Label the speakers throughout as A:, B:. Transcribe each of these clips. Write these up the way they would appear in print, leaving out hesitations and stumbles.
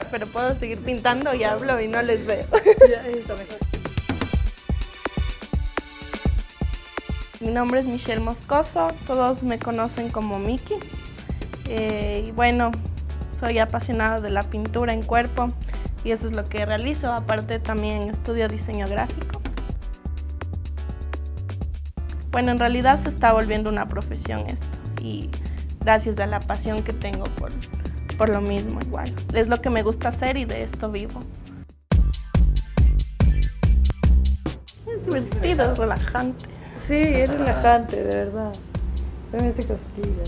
A: pero puedo seguir pintando y hablo y no les veo.
B: Ya, eso mejor.
A: Mi nombre es Michelle Moscoso, todos me conocen como Miki. Y bueno, soy apasionada de la pintura en cuerpo y eso es lo que realizo. Aparte también estudio diseño gráfico. Bueno, en realidad se está volviendo una profesión esto y gracias a la pasión que tengo por lo mismo igual. Es lo que me gusta hacer y de esto vivo. Es divertido, es relajante.
B: Sí, es relajante, de verdad. También se castiga.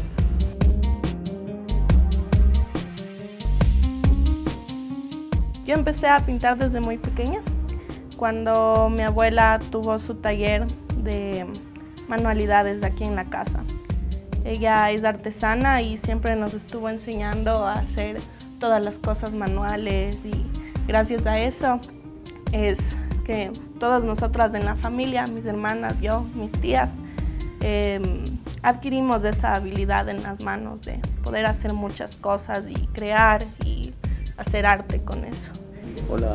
A: Yo empecé a pintar desde muy pequeña, cuando mi abuela tuvo su taller de manualidades aquí en la casa. Ella es artesana y siempre nos estuvo enseñando a hacer todas las cosas manuales y gracias a eso es que todas nosotras en la familia, mis hermanas, yo, mis tías, adquirimos esa habilidad en las manos de poder hacer muchas cosas y crear y hacer arte con eso.
C: Hola.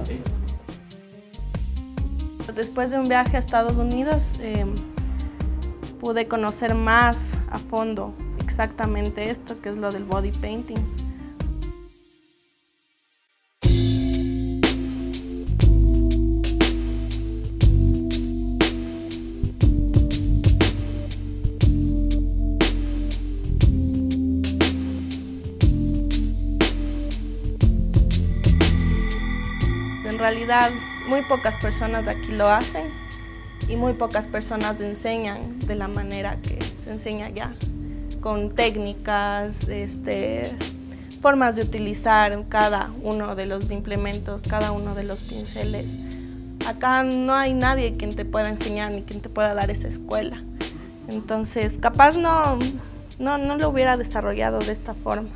A: Después de un viaje a Estados Unidos, pude conocer más a fondo exactamente esto, que es lo del body painting. En realidad, muy pocas personas aquí lo hacen y muy pocas personas enseñan de la manera que se enseña allá, con técnicas, formas de utilizar cada uno de los implementos, cada uno de los pinceles. Acá no hay nadie quien te pueda enseñar ni quien te pueda dar esa escuela. Entonces, capaz no lo hubiera desarrollado de esta forma.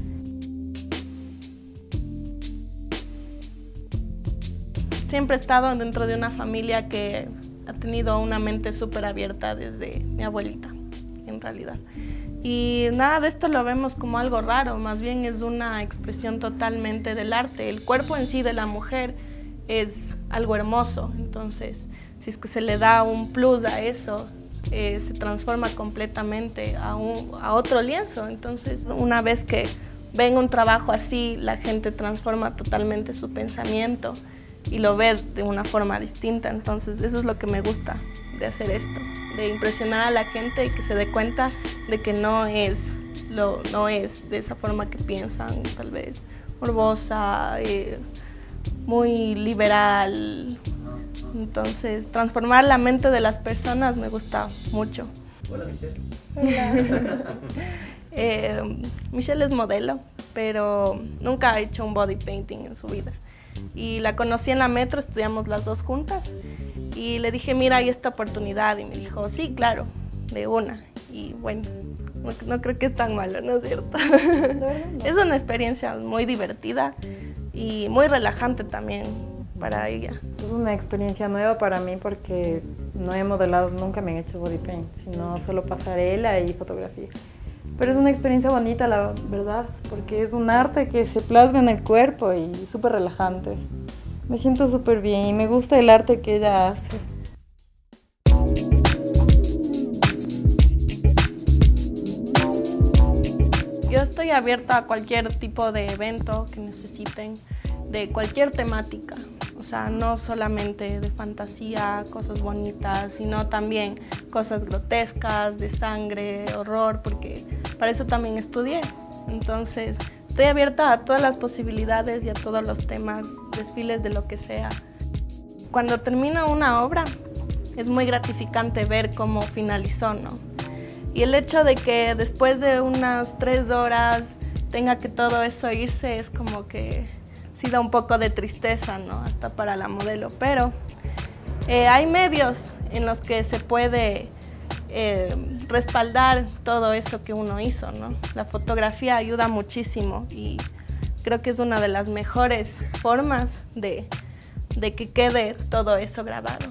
A: Siempre he estado dentro de una familia que ha tenido una mente súper abierta desde mi abuelita, en realidad. Y nada de esto lo vemos como algo raro, más bien es una expresión totalmente del arte. El cuerpo en sí de la mujer es algo hermoso, entonces si es que se le da un plus a eso, se transforma completamente a otro lienzo. Entonces, una vez que ven un trabajo así, la gente transforma totalmente su pensamiento y lo ve de una forma distinta. Entonces eso es lo que me gusta de hacer esto, de impresionar a la gente y que se dé cuenta de que no es de esa forma que piensan, tal vez morbosa, muy liberal. Entonces transformar la mente de las personas me gusta mucho.
C: Hola, Michelle.
A: Hola. Michelle es modelo, pero nunca ha hecho un body painting en su vida. Y la conocí en la Metro, estudiamos las dos juntas y le dije, mira, hay esta oportunidad, y me dijo, sí, claro, de una. Y bueno, no creo que es tan malo, ¿no es cierto?
B: No.
A: Es una experiencia muy divertida y muy relajante también para ella.
B: Es una experiencia nueva para mí porque no he modelado, nunca me he hecho body paint, sino solo pasarela y fotografía. Pero es una experiencia bonita, la verdad, porque es un arte que se plasma en el cuerpo y súper relajante. Me siento súper bien y me gusta el arte que ella hace.
A: Yo estoy abierta a cualquier tipo de evento que necesiten, de cualquier temática. O sea, no solamente de fantasía, cosas bonitas, sino también cosas grotescas, de sangre, horror, porque para eso también estudié. Entonces, estoy abierta a todas las posibilidades y a todos los temas, desfiles de lo que sea. Cuando termina una obra, es muy gratificante ver cómo finalizó, ¿no? Y el hecho de que después de unas 3 horas tenga que todo eso irse es como que sí da un poco de tristeza, ¿no? Hasta para la modelo, pero hay medios en los que se puede respaldar todo eso que uno hizo, ¿no? La fotografía ayuda muchísimo y creo que es una de las mejores formas de que quede todo eso grabado.